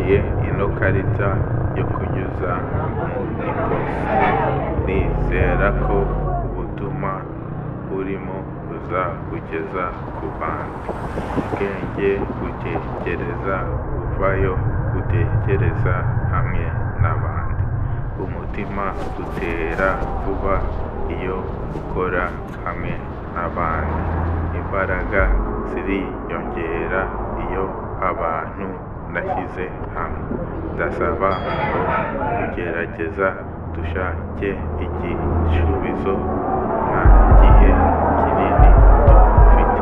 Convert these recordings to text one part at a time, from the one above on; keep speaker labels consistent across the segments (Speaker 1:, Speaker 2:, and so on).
Speaker 1: nakiriye ino karita yo kunyuza mu iposita. Nizera ko ubutumwa burimo buzakugeza ku bandi. Ubwenge butekereza buvayo, butekereza hamwe n'abandi. Umutima utera vuba iyo ukora hamwe n'abandi. Imbaraga ziriyongera iyo abantu nashyize hamwe. Ndasaba ngo kugerageza dushake igisubizo nta gihe kinini dufite.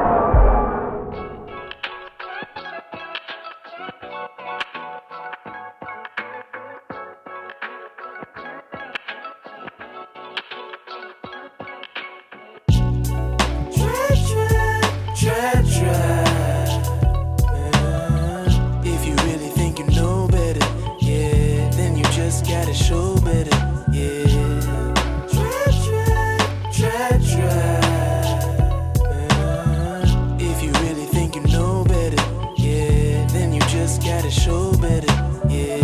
Speaker 2: If you really think you know better, yeah, then you just gotta show better, yeah. If you really think you know better, yeah, then you just gotta show better, yeah.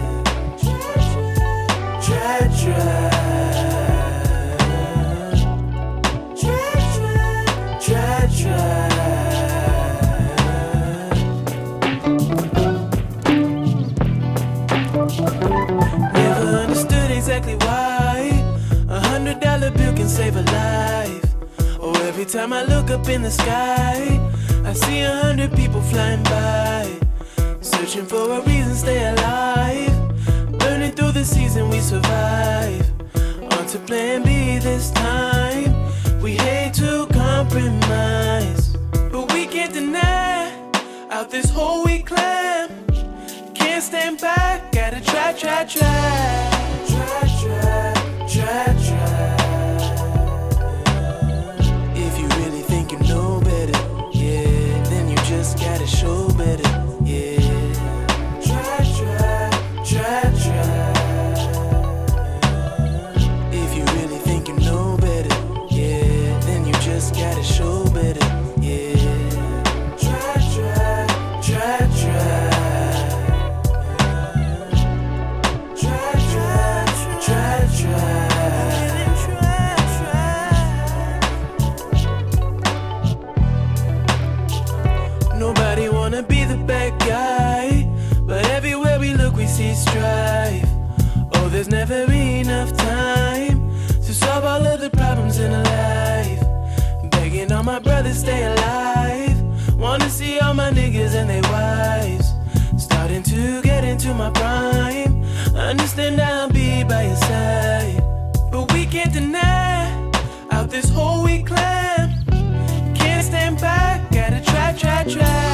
Speaker 2: Never understood exactly why $100 bill can save a life. Oh, every time I look up in the sky, I see 100 people flying by, searching for a reason to stay alive. Burning through the season, we survive. On to plan B this time. We hate to compromise, but we can't deny. Out this hole we climb, can't stand back. Gotta try. If you really think you know better, yeah, then you just gotta show better, yeah. If you really think you know better, yeah, then you just gotta show better, yeah. Nobody wanna be the bad guy, but everywhere we look we see strife. Oh, there's never enough time to solve all of the problems in life. Begging all my brothers stay alive. Wanna see all my niggas and their wives starting to get into my prime. Understand I'll be by your side, but we can't deny. Out this hole we climb, can't stand back. Gotta try.